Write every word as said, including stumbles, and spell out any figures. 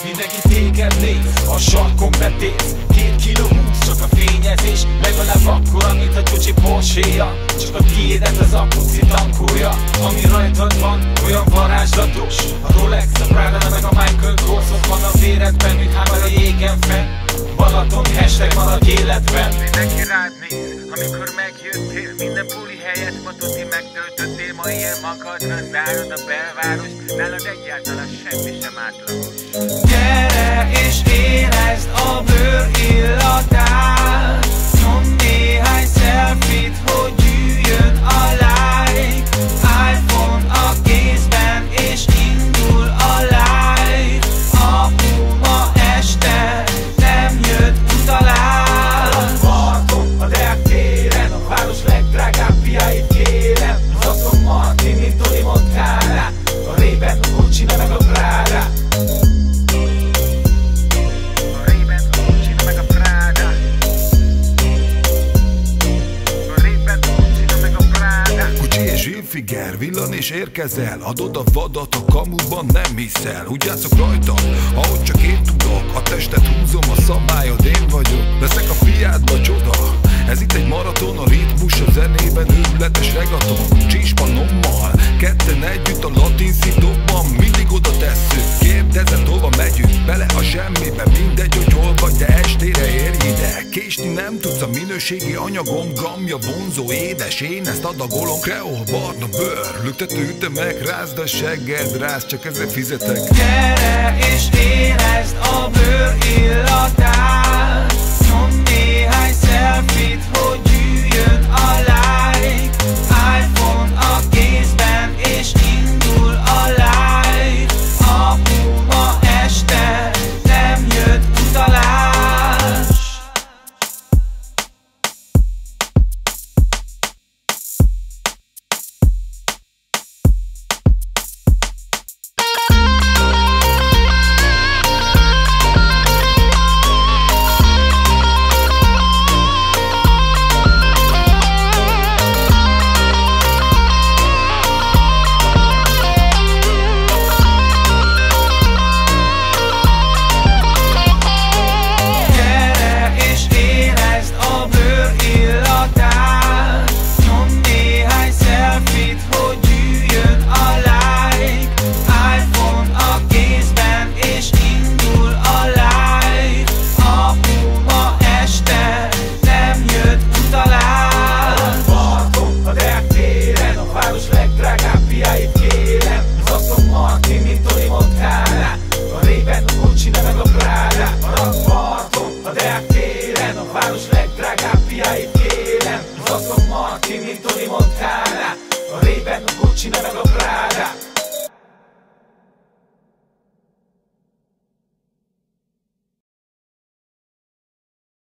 Mindenki téged néz, a sarkon betész. Két kiló húsz, csak a fényezés. Legalább akkora, mint a Gyucsi Porsche-ja. Csak a tiédet az apuci tankolja. Ami rajtad van, olyan varázslatos. A Rolex, a Prada, meg a Michael Kors. Ott van a véredben, mint Hammer a jégen fenn. Balaton, hashtag maradj életben. Mindenki rád néz, amikor megjöttél. Minden buli helyet ma tuti megtöltöttél. Ma ilyen makadra zárod a belvárost. Nálad egyáltalán semmi sem átlagos. Gyere és érezd a bőr illatát. Nyomd néhány selfit, hogy gyűjjön a like. iPhone a kézben és indul a live. Apu ma este nem jött utalás. A parton, a Deák téren, a város legdrágább fiáit kérem. Az Aston Martin, mint Tony Montana. A Ray-Ban, a Gucci-na meg a Prada. Figyelj, villan és érkezel. Adod a vadat, a kamuban nem hiszel. Úgy játszok rajtad, ahogy csak én tudok. A testet húzom, a szabályod én vagyok. Leszek a fiádba csoda. Ez itt egy maraton, a ritmus a zenében. Őrületes regaton, csispanommal. Ketten együtt a latin szitokban. Mindig oda tesszük, kérdezed hova megyünk. Bele a semmibe, mindegy, hogy hol vagy, de estére érj ide. Késni nem tudsz, a minőségi anyagom gramja vonzó, édes. Én ezt adagolom, kreol, barna bőr. Lüktető ütemek, rázd a segged, rázd, csak ezzel fizetek. Gyere és érezd a bőr illatát.